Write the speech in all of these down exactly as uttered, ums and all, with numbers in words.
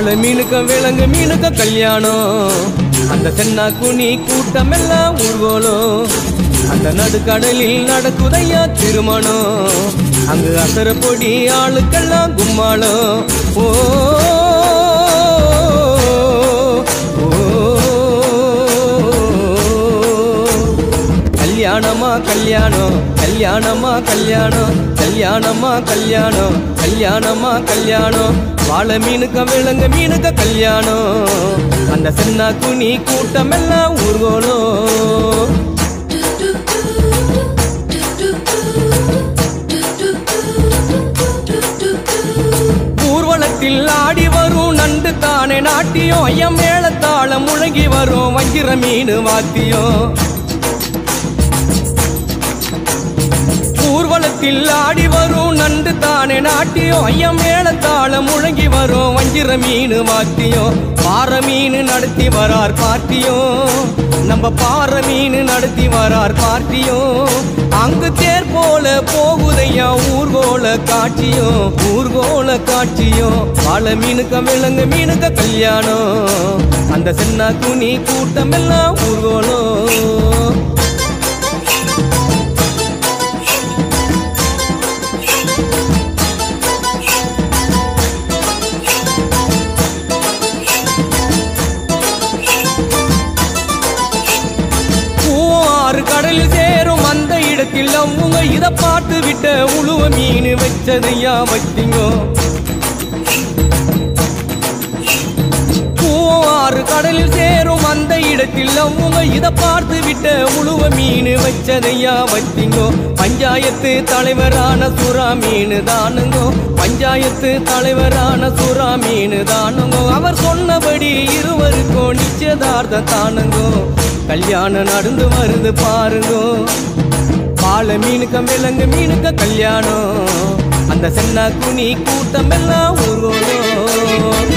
வாழை மீனுக்க விலங்கு மீனுக்க கல்யாணம் அந்த தென்னா குனி கூட்டம் எல்லாம் ஊர்வலம் அந்த நடுக்கடலில் நடக்குதையா திருமணம் அங்கு அசர பொடி ஆளுக்கெல்லாம் கும்மாளம் ஓ கல்யாணமா கல்யாணம் கல்யாணமா கல்யாணம் கல்யாணமா கல்யாணம் கல்யாணமா கல்யாணம் வாழை மீனுக்க விலங்கு மீனுக்க கல்யாணம் அந்த சென்னா குனி கூட்டம் எல்லாம் ஊர்வலம் ஊர்வலத்தில் ஆடி வரும் நண்டு தானே நாட்டியம் ஐயம் மேளத்தாளம் முழங்கி வரும் வஞ்சிர மீன் வாத்தியம் ஊர்வலத்தில் ஆடி வரும் நண்டு தானே நாட்டியம் ஐயம் மேளத்தாளம் முழங்கி வரும் வஞ்சிர மீன் வாத்தியம் பாறை மீன் நடத்தி வரார் பார்ட்டியும் நம்ம பாறை மீன் நடத்தி வரார் பார்ட்டியும் அங்கு தேர் போல போகுதையா ஊர்கோல காட்சியும் ஊர்கோல காட்சியும் வாழை மீனுக்க விலங்கு மீனுக்க கல்யாணம் அந்த சென்னா குனி கூட்டம் எல்லாம் ஊர்கோலம் கடலில் சேரும் அந்த இடத்தில் அவங்க இத பார்த்து விட்ட உழுவ மீன் வச்சதையா வச்சிங்கோ பூவாறு கடலில் சேரும் அந்த இடத்தில் அவங்க இத பார்த்து விட்ட உழுவ மீன் வச்சதையா வச்சிங்கோ பஞ்சாயத்து தலைவரான சுறா மீன் தானுங்கோ பஞ்சாயத்து தலைவரான சுறா மீன் தானுங்கோ அவர் சொன்னபடி இருவருக்கும் நிச்சயதார்த்தம் தானுங்கோ கல்யாணம் நடந்து வருது பாருங்கோ வாழை மீனுக்க விலங்கு மீனுக்க கல்யாணம் அந்த சென்னா குனி கூட்டம் எல்லாம் ஊர்வலம்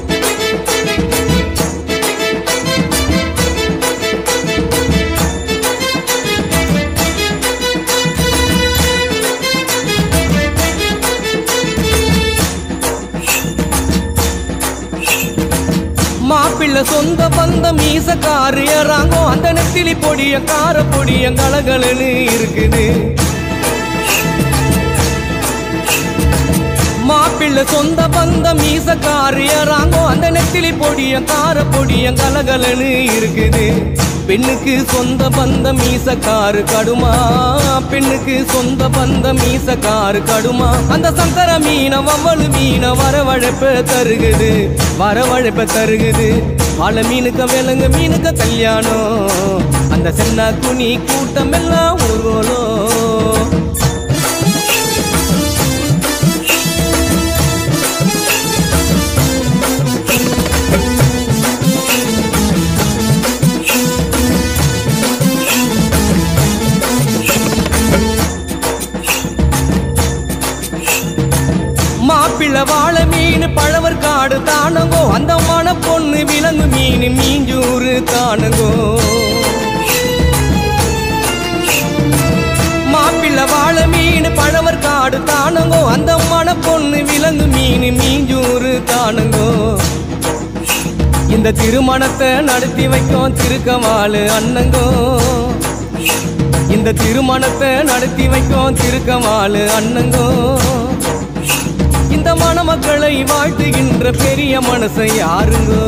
மாப்பிள்ள சொந்த பந்தம் மீசக்காரு ஏறாங்கோ அந்த நெத்திலி பொடிய கார பொடிய கலகலன்னு இருக்குது மாப்பிள்ள சொந்த பந்தம் மீசக்காரு ஏறாங்கோ அந்த நெத்திலி பொடிய கார பொடிய கலகலன்னு இருக்குது பெண்ணுக்கு சொந்த பந்தம் மீசக்காரு கடுமா பெண்ணுக்கு சொந்த பந்தம் மீசக்காரு கடுமா அந்த சங்கர மீன வவ்வளு மீன வரவழைப்ப தருகுது வரவழைப்ப தருகுது வாழை மீனுக்க விலங்கு மீனுக்க கல்யாணம் அந்த சென்னா குனி கூட்டம் எல்லாம் ஊர்வலம் மாப்பிள்ள வாழை மீன் பழவர் காடு தானுங்கோ அந்த மன பொண்ணு விலங்கு மீன் மீஞ்சூறு தானுங்கோ மாப்பிள்ள வாழை மீன் பழவர் காடு தானுங்கோ அந்த மன பொண்ணு விலங்கு மீன் மீஞ்சூறு தானுங்கோ இந்த திருமணத்தை நடத்தி வைக்கும் திருக்கவாளு அண்ணங்கோ இந்த திருமணத்தை நடத்தி வைக்கும் திருக்கவாளு அண்ணங்கோ இந்த மணமக்களை வாழ்த்துகின்ற பெரிய மனசை யாருங்கோ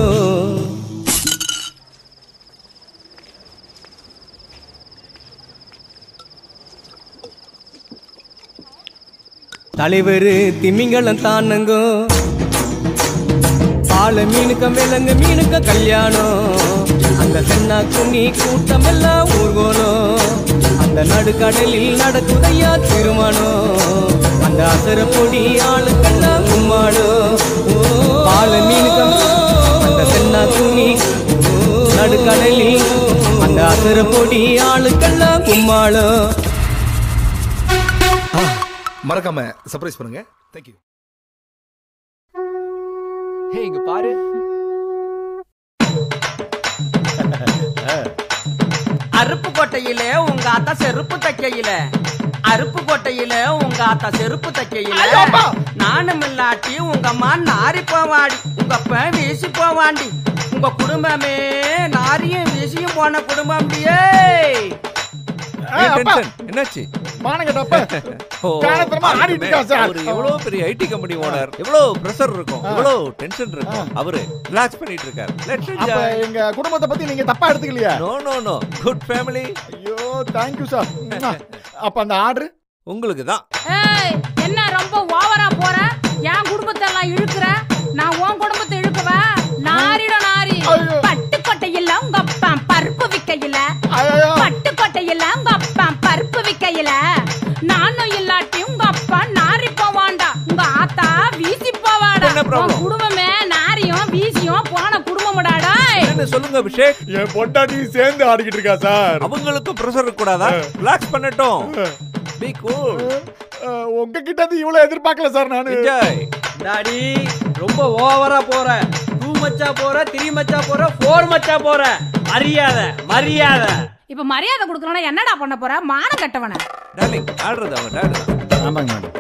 தலைவரு திமிங்கலம் தானுங்கோ வாழை மீனுக்க விலங்கு மீனுக்க கல்யாணம் அந்த சென்னா குனி கூட்டம் எல்லாம் ஊர்வலம் அந்த நடுக்கடலில் நடக்குதையா திருமணம் அந்த அசர பொடி ஆளுக்கெல்லாம் கும்மாளம் வாழை மீனுக்க அந்த சென்னா குனி நடுக்கடலில் அந்த அசர பொடி ஆளுக்கெல்லாம் கும்மாளம் மறக்காம சர்ப்ரைஸ் பண்ணுங்க. தேங்க்யூ. ஹே இங்க பாரு. அருப்பு கோட்டையில உங்க அத்தா செருப்பு தைக்கையில அருப்பு கோட்டையில உங்க ஆத்தா செருப்பு தைக்கையில நானும் இல்லாட்டி உங்க அம்மா நாரி போவாடி உங்க அப்ப வீசி போவாண்டி உங்க குடும்பமே நாரியும் வீசியும் போன குடும்பம். என்னாச்சு? எவ்வளவு பெரிய ஐடி கம்பெனி ஓனர், எவ்வளவு பிரஷர் இருக்கும், எவ்வளவு டென்ஷன் இருக்கும். அவரு ரிலாக்ஸ் பண்ணிட்டு இருக்காரு. எங்க குடும்பத்தை பத்தி நீங்க தப்பா எடுத்துக்கலையா? No no no, good family. ஐயோ தேங்க் யூ சார். அப்ப அந்த ஆர்டர் உங்களுக்கு தான். ஏய் என்ன ரொம்ப ஓவரா போற? என் குடும்பத்தை எல்லாம் இழுக்குற, நான் உன் குடும்பத்தை இழுக்கவா? நாரிட நாரி. பட்டுக்கோட்டையில உங்க அப்பா பருப்பு விக்கையில, பட்டுக்கோட்டையில உங்க அப்பா பருப்பு விக்கையில நானும் இல்லாட்டி உங்க அப்பா நாரி போவாண்டா, உங்க ஆத்தா வீசி போவாடா. குடும்பமே நாரியும் வீசியும் போன குடும்பம்டாடா. என்ன சொல்லுங்க அபிஷேக்? என் பொண்டாட்டி சேர்ந்து ஆடிக்கிட்டு இருக்கா சார். அவங்களுக்கு பிரஷர் இருக்க கூடாதா? ரிலாக்ஸ் பண்ணட்டும். Be cool. உங்ககிட்ட அது இவ்வளவு எதிர்பார்க்கல சார். நானு டாடி ரொம்ப ஓவரா போற, டூ மச்சா போற, த்ரீ மச்சா போற, ஃபோர் மச்சா போற. மரியாதை மரியாதை. இப்ப மரியாதை கொடுக்கறனா என்னடா பண்ண போற? மானம் கட்டவன. டார்லிங் ஆர்டர் தான் டார்லிங். ஆமாங்க மேடம்.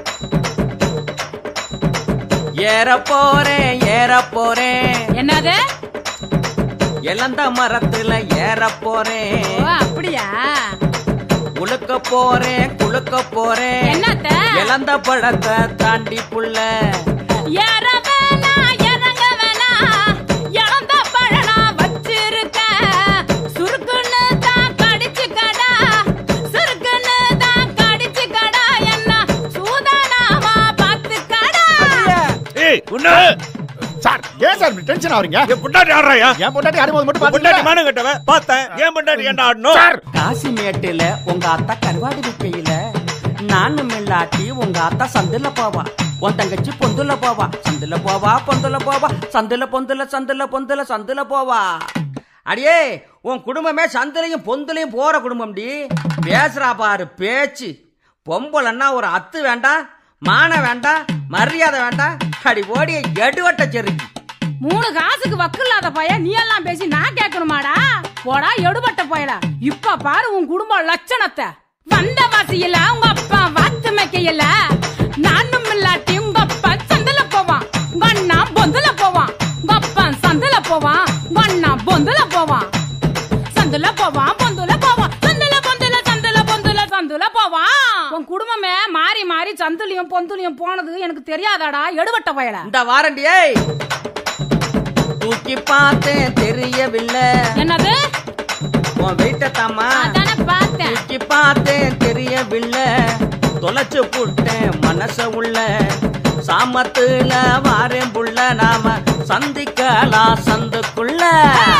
ஏற போறேன் ஏற போறேன். என்னது? எலந்த மரத்துல ஏற போறேன். ஓ அப்படியா? குளுக்க போறேன் குளுக்க போறேன். என்னத்த? எலந்த பழத்தை தாண்டி புள்ள. ஏற வேணா இறங்க வேணா, எலந்த பழனா வச்சிருக்க. சுருக்குன்னு தான் கடிச்சு கடா, சுருக்குன்னு தான் கடிச்சு கடா. என்ன சூதானாமா பார்த்து கடா. ஏய் உன்ன சார் ஏன் சார் டென்ஷன் ஆவறீங்க? என் பொண்டாட்டி ஆடுறாயா? என் பொண்டாட்டி ஆடும்போது மட்டும் பாத்தீங்க. பொண்டாட்டி மானம் கட்டவ பார்த்தேன். ஏன் பொண்டாட்டி என்ன ஆடணும்? சார் காசிமேட்டுல உங்க அத்தா கருவாடு விக்கையில நானும் இல்லாட்டி உங்க அத்தா சந்துல போவா, உன் தங்கச்சி பொந்துல போவா. சந்துல போவா பொந்துல போவா, சந்துல பொந்துல சந்துல பொந்துல சந்துல போவா. அடியே உன் குடும்பமே சந்துலையும் பொந்துலையும் போற குடும்பம். டி பேசுறா பாரு பேச்சு. பொம்பளைன்னா ஒரு அத்து வேண்டாம், மான வேண்டாம், மரியாதை வேண்டாம். அடி ஓடிய எடுவட்ட செருக்கி. மூணு காசுக்கு வக்கு இல்லாத பைய நீ எல்லாம் பேசி நான் கேட்கணுமாடா? போடா எடுபட்ட பயல. இப்ப பாரு உன் குடும்ப லட்சணத்தை. வந்த வாசியில உங்க அப்பா வாத்து மேக்கையில நானும் இல்லாட்டி உங்க அப்பா சந்தல போவான், உங்க அண்ணா பொந்துல போவான். உங்க அப்பா சந்தல போவான், உங்க அண்ணா பொந்துல போவான். சந்துல போவான் பொந்துல போவான், சந்துல பொந்துல சந்துல பொந்துல சந்துல போவான். உன் குடும்பமே மாறி மாறி சந்துலியும் பொந்துலியும் போனது எனக்கு தெரியாதாடா எடுபட்ட பயல. இந்த வாரண்டியே தூக்கி பார்த்தேன் தெரியவில்லை. என்னது? உன் வெயிட்ட தாமா அதானே பார்த்தேன். தூக்கி பார்த்தேன் தெரியவில்லை. தொலைச்சு புட்டேன் மனச உள்ள. சாமத்துல வாரேன் புள்ள, நாம சந்திக்கலாம் சந்துக்குள்ள.